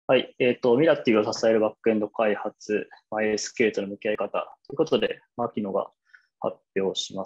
はい。ミラティを支えるバックエンド開発、MySQL との向き合い方ということで、牧野が発表します。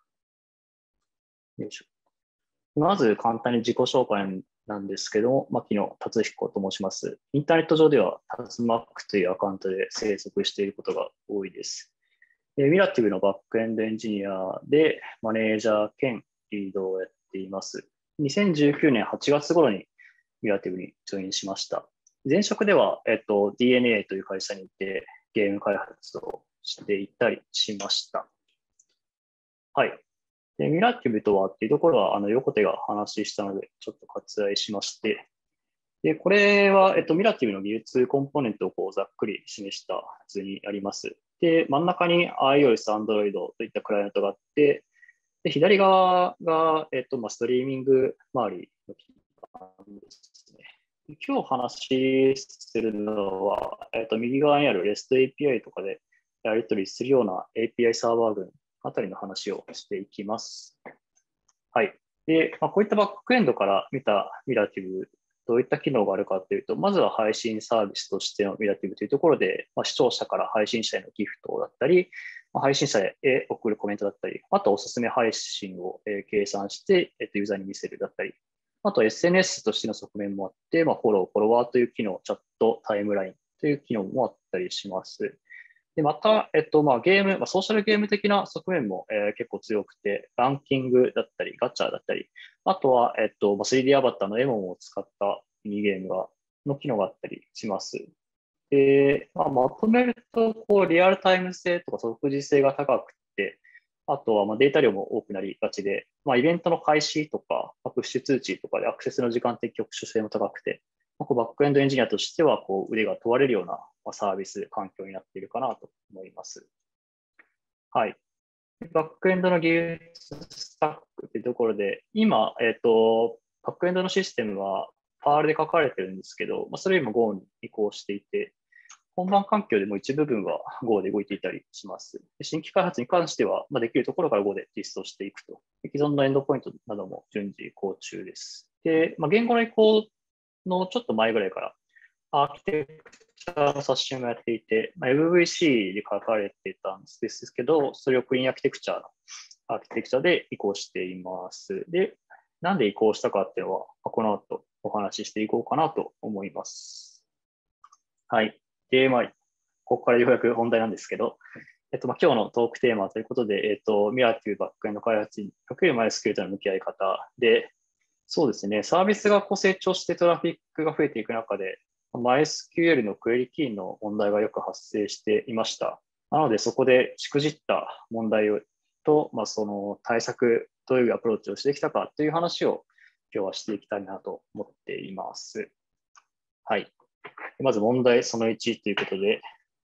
よいしょ。まず簡単に自己紹介なんですけども、牧野達彦と申します。インターネット上ではタズマックというアカウントで生息していることが多いです。ミラティブのバックエンドエンジニアでマネージャー兼リードをやっています。2019年8月頃にミラティブにジョインしました。前職では、DNA という会社にいてゲーム開発をしていたりしました。はい。でミラティブとはっていうところは、横手が話したので、ちょっと割愛しまして、で、これは、ミラティブの技術コンポーネントをこうざっくり示した図にあります。で、真ん中に iOS、Android といったクライアントがあって、で、左側が、ストリーミング周りの基盤ですね。今日話するのは、右側にある REST API とかでやり取りするような API サーバー群あたりの話をしていきます。はい。で、こういったバックエンドから見たミラティブ、どういった機能があるかというと、まずは配信サービスとしてのミラティブというところで、視聴者から配信者へのギフトだったり、配信者へ送るコメントだったり、あとおすすめ配信を計算して、ユーザーに見せるだったり、あと SNS としての側面もあって、フォロー、フォロワーという機能、チャット、タイムラインという機能もあったりします。で、また、ゲーム、ソーシャルゲーム的な側面も、結構強くて、ランキングだったり、ガチャだったり、あとは、3D アバターのエモンを使ったミニゲームの機能があったりします。で、まとめると、リアルタイム性とか即時性が高くて、あとは、データ量も多くなりがちで、イベントの開始とか、プッシュ通知とかでアクセスの時間的局所性も高くて、バックエンドエンジニアとしては、腕が問われるようなサービス環境になっているかなと思います。はい。バックエンドの技術スタックというところで、今、バックエンドのシステムは PAL で書かれてるんですけど、それ今 Go に移行していて、本番環境でも一部分は Go で動いていたりします。新規開発に関しては、できるところから Go で実装していくと。既存のエンドポイントなども順次移行中です。で、言語の移行のちょっと前ぐらいから、アーキテクチャの冊子もやっていて、MVC で書かれてたんですけど、それをクリーンアーキテクチャのアーキテクチャで移行しています。で、なんで移行したかっていうのは、この後お話ししていこうかなと思います。はい。で、ここからようやく本題なんですけど、今日のトークテーマということで、ミラティブバックエンド開発にかける MySQL との向き合い方で、そうですね、サービスが成長してトラフィックが増えていく中で、MySQL のクエリキーの問題がよく発生していました。なので、そこでしくじった問題と、その対策、どういうアプローチをしてきたかという話を今日はしていきたいなと思っています。はい。まず問題その1ということで、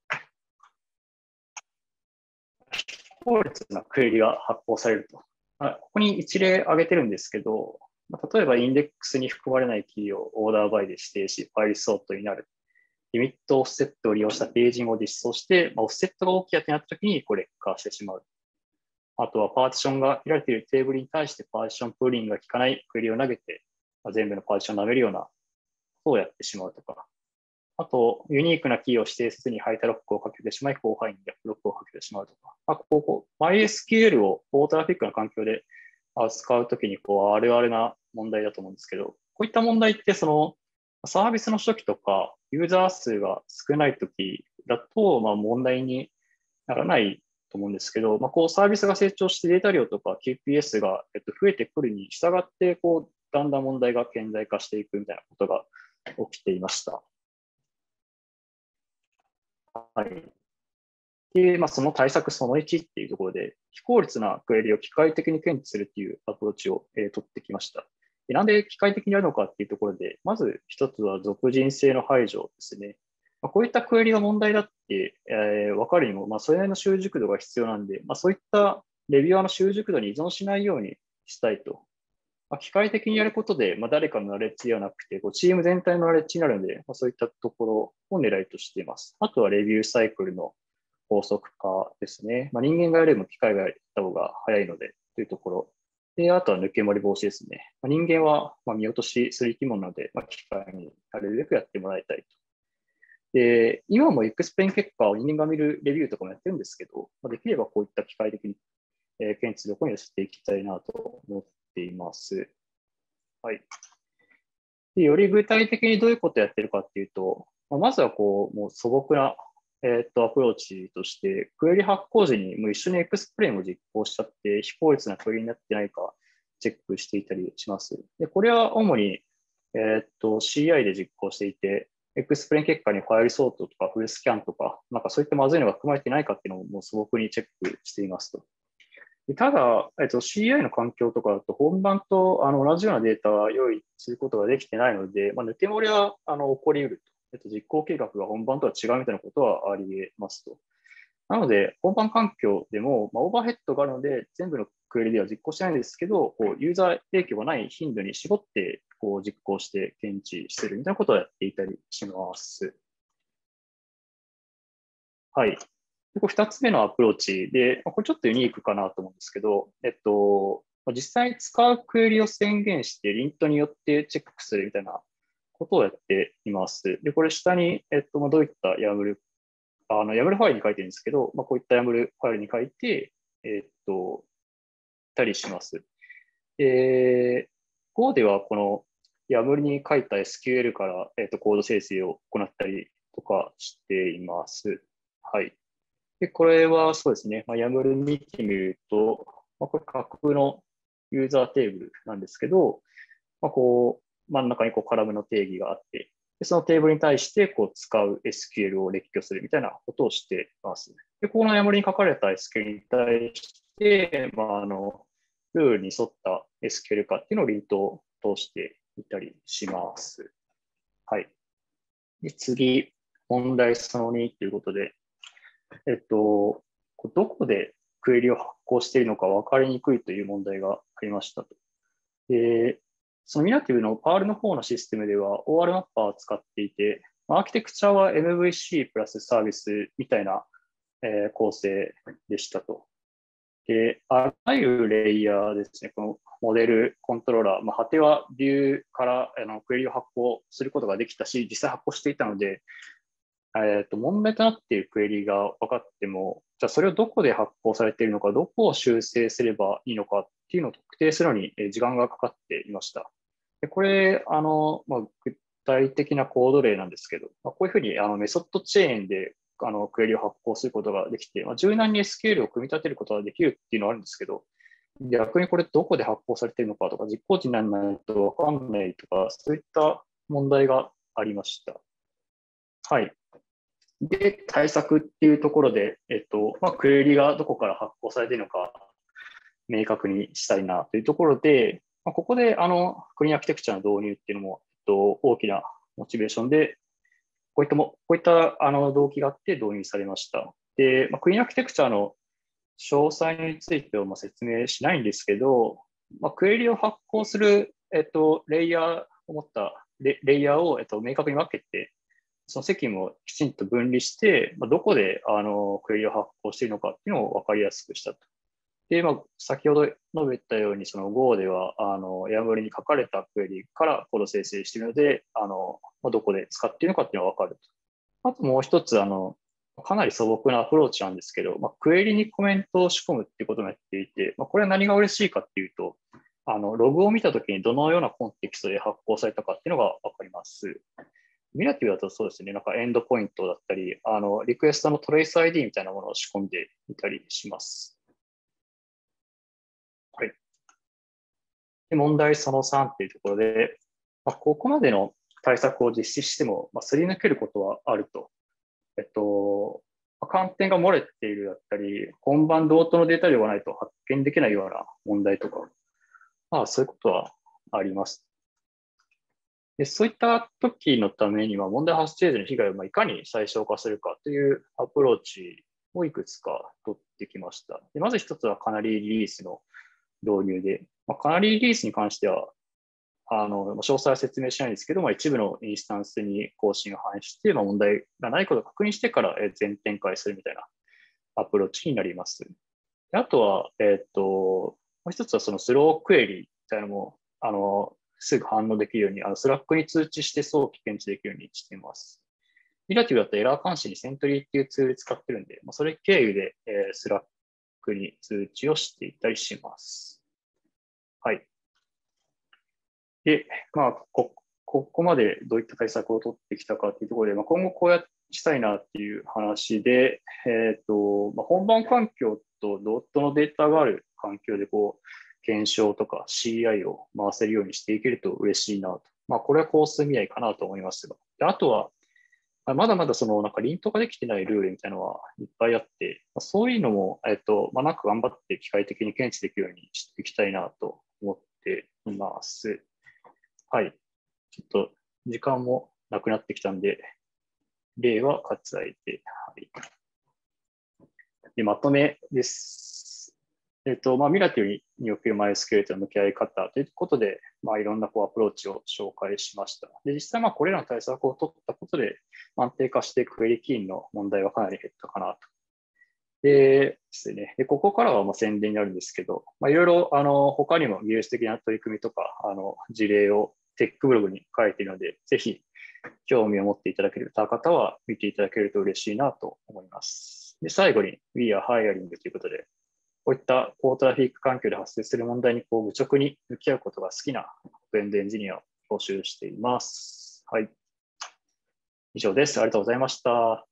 非効率なクエリが発行されると。ここに一例挙げてるんですけど、例えばインデックスに含まれないキーをオーダーバイで指定し、ファイルソートになる。リミットオフセットを利用したページングを実装して、オフセットが大きいやってなった時に劣化してしまう。あとはパーティションが開いているテーブルに対してパーティションプーリングが効かないクエリを投げて、全部のパーティションを舐めるようなことをやってしまうとか。あと、ユニークなキーを指定せずにハイタロックをかけてしまい、広範囲に逆ロックをかけてしまうとか。MySQL をオートラフィックな環境で扱うときにあるあるな問題だと思うんですけど、こういった問題ってサービスの初期とかユーザー数が少ないときだと問題にならないと思うんですけど、サービスが成長してデータ量とか QPS が増えてくるに従って、だんだん問題が顕在化していくみたいなことが起きていました。はい。で、その対策その1っていうところで、非効率なクエリを機械的に検知するっていうアプローチを、取ってきました。で、なんで機械的にやるのかっていうところで、まず一つは属人性の排除ですね。こういったクエリが問題だって、分かるにも、それなりの習熟度が必要なんで、そういったレビュアーの習熟度に依存しないようにしたいと。機械的にやることで、誰かのナレッジではなくて、チーム全体のナレッジになるので、そういったところを狙いとしています。あとはレビューサイクルの高速化ですね。人間がやるよりも機械がやった方が早いのでというところ。 で、あとは抜け漏れ防止ですね。人間は見落としする生き物なので、機械になるべくやってもらいたいと。で、今もエクスプレイン結果を人間が見るレビューとかもやってるんですけど、できればこういった機械的に検知力を寄せていきたいなと思っています。はい。で、より具体的にどういうことをやってるかっていうと、まずはもう素朴な、アプローチとして、クエリ発行時にもう一緒にエクスプレインを実行しちゃって、非効率なクエリになってないかチェックしていたりします。で、これは主に、CI で実行していて、エクスプレイン結果にファイルソートとかフルスキャンとか、なんかそういったまずいのが含まれていないかっていうのをもう素朴にチェックしていますと。ただ、CI の環境とかだと本番と同じようなデータは用意することができてないので、抜け漏れは起こり得ると。実行計画が本番とは違うみたいなことはあり得ますと。なので、本番環境でも、オーバーヘッドがあるので、全部のクエリでは実行しないんですけど、ユーザー影響がない頻度に絞って実行して検知してるみたいなことをやっていたりします。はい。2つ目のアプローチで、これちょっとユニークかなと思うんですけど、実際に使うクエリを宣言して、リントによってチェックするみたいなことをやっています。で、これ下に、どういった YAML、YAML ファイルに書いてるんですけど、こういった YAML ファイルに書いて、たりします。Go ではこの YAML に書いた SQL から、コード生成を行ったりとかしています。はい。で、これはそうですね、YAML 見てみると、これ架空のユーザーテーブルなんですけど、真ん中にカラムの定義があって、でそのテーブルに対して使う SQL を列挙するみたいなことをしています。で、この YAML に書かれた SQL に対して、ルールに沿った SQL 化っていうのをリントを通していたりします。はい。で、次、問題その2ということで、どこでクエリを発行しているのか分かりにくいという問題がありましたと。で、そのミナティブの PAL の方のシステムでは OR マッパーを使っていて、アーキテクチャは MVC プラスサービスみたいな、構成でしたと。で、あらゆるレイヤーですね、このモデル、コントローラー、果てはビューからクエリを発行することができたし、実際発行していたので、問題となっているクエリが分かっても、じゃあそれをどこで発行されているのか、どこを修正すればいいのかっていうのを特定するのに時間がかかっていました。でこれ、具体的なコード例なんですけど、こういうふうにメソッドチェーンでクエリを発行することができて、柔軟に SQL を組み立てることができるっていうのはあるんですけど、逆にこれどこで発行されているのかとか、実行値にならないと分かんないとか、そういった問題がありました。はい。で、対策っていうところで、クエリがどこから発行されているのか明確にしたいなというところで、ここでクリーンアーキテクチャの導入っていうのも、大きなモチベーションで、こういった動機があって導入されました。で、クリーンアーキテクチャの詳細については説明しないんですけど、クエリを発行する、レイヤーを持ったレイヤーを、明確に分けて、その責務をきちんと分離して、どこでクエリを発行しているのかっていうのを分かりやすくしたと。で、先ほど述べたように、その Go では、YAML に書かれたクエリからコード生成しているので、どこで使っているのかっていうのが分かると。あともう一つ、かなり素朴なアプローチなんですけど、クエリにコメントを仕込むっていうこともやっていて、これは何が嬉しいかっていうと、ログを見たときにどのようなコンテキストで発行されたかっていうのが分かります。ミラティブだとそうですね、なんかエンドポイントだったり、リクエストのトレース ID みたいなものを仕込んでいたりします。はい。で、問題その3っていうところで、ここまでの対策を実施しても、すり抜けることはあると。観点が漏れているだったり、本番同等のデータ量がないと発見できないような問題とか、そういうことはあります。でそういった時のためには、問題発生時の被害をいかに最小化するかというアプローチをいくつか取ってきました。でまず一つはカナリーリリースの導入で、カナリーリリースに関しては、詳細は説明しないんですけど、一部のインスタンスに更新を反映して、問題がないことを確認してから全展開するみたいなアプローチになります。あとは、 もう一つはそのスロークエリみたいなのも、すぐ反応できるように、スラックに通知して早期検知できるようにしています。ミラティブだとエラー監視にセントリーっていうツール使ってるんで、それ経由で、スラックに通知をしていたりします。はい。で、ここまでどういった対策を取ってきたかというところで、今後こうやってしたいなっていう話で、本番環境とドットのデータがある環境で検証とか CI を回せるようにしていけると嬉しいなと。これはコース見合いかなと思いますが。であとは、まだまだなんかリントができてないルールみたいなのはいっぱいあって、そういうのも、なんか頑張って機械的に検知できるようにしていきたいなと思っています。はい。ちょっと時間もなくなってきたんで、例は割愛で、はい。で、まとめです。ミラティブにおける MySQL との向き合い方ということで、いろんなアプローチを紹介しました。で、実際これらの対策を取ったことで、安定化してクエリキーンの問題はかなり減ったかなと。でですね、でここからは宣伝になるんですけど、いろいろ他にも技術的な取り組みとか事例をテックブログに書いているので、ぜひ興味を持っていただけた方は見ていただけると嬉しいなと思います。で最後に We are hiring ということで、こういった高トラフィック環境で発生する問題に愚直に向き合うことが好きなエンドエンジニアを募集しています。はい。以上です。ありがとうございました。